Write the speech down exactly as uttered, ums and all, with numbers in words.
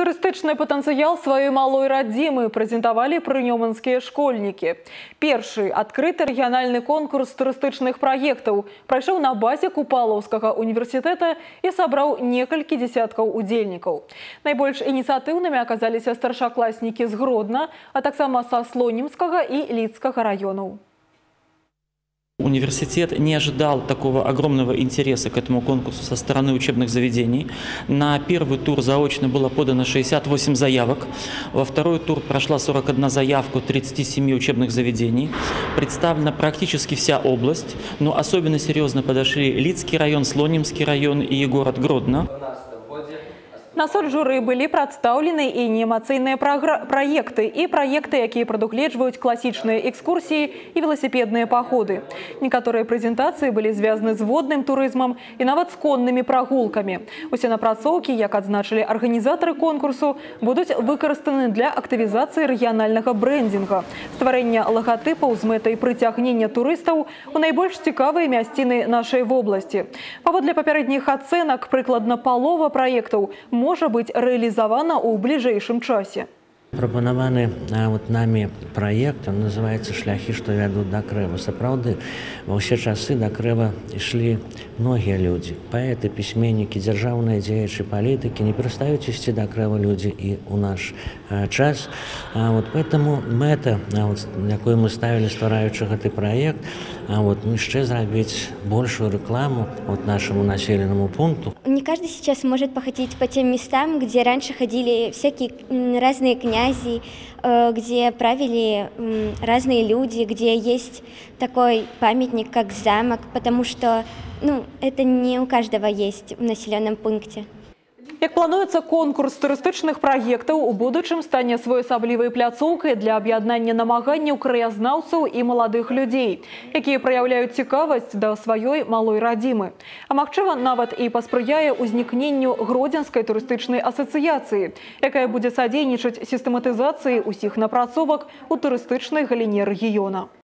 Турыстычны патэнцыял сваёй малой радзімы прэзентавалі прынёманскія школьнікі. Першы адкрыты рэгіянальны конкурс турыстычных праектаў прайшоў на базе Купалаўскага універсітэта і сабраў некалькі дзесяткаў удзельнікаў. Найбольш ініцыятыўнымі аказаліся старшакласнікі з Гродна, а таксама са Слонімскага і Лідскага раёнаў. Университет не ожидал такого огромного интереса к этому конкурсу со стороны учебных заведений. На первый тур заочно было подано шестьдесят восемь заявок. Во второй тур прошла сорок одна заявка от тридцати семи учебных заведений. Представлена практически вся область, но особенно серьезно подошли Лидский район, Слонимский район и город Гродно. На соцжуры былі прадстаўлены і неэмацыйныя праекты, і праекты, якія прадугледжваюць класічныя экскурсіі і веласіпедныя паходы. Некаторыя прэзентацыі былі звязаны з водным турызмам і нават з коннымі прагулкамі. Усе напрацоўкі, як адзначылі арганізатары конкурсу, будуць выкарыстаны для актывізацыі рэгіянальнага брэндінга, стварэння лагатыпаў з мэтай прыцягнення турыстаў у найбольш цікавыя мясціны нашай вобласці. Паводле папярэдніх ацэнак, прыкладна палова праектаў можа быць рэалізавана ў бліжэйшым часе. Прапанаваны вот нами проект, он называется «Шляхи, что вядут до Крэва». Сапраўды, ва ўсе часы до Крэва ішлі многія людзі. Паэты, пісьменнікі, дзяржаўныя дзеячы, палітыкі. Не перастаюць ісці до Крэва людзі і ў наш а, час. А, вот поэтому мэта, а, вот, якую мы ставілі, ствараючы гэты праект, а, вот, ну, яшчэ зрабіць большую рекламу вот, нашему населенному пункту. Не каждый сейчас может походить по тем местам, где раньше ходили всякие разные князи, где правили разные люди, где есть такой памятник, как замок, потому что ну, это не у каждого есть в населенном пункте. Як плануецца, конкурс турыстычных праектаў у будучым стане своеасаблівай пляцоўкай для аб'яднання намаганняў краязнаўцаў і маладых людзей, якія праяўляюць цікавасць да сваёй малой радзімы. А магчыма, нават і паспрыяе ўзнікненню Гродзенскай турыстычнай асацыяцыі, якая будзе садзейнічаць сістэматызацыі ўсіх напрацовак у турыстычнай галіне рэгіёна.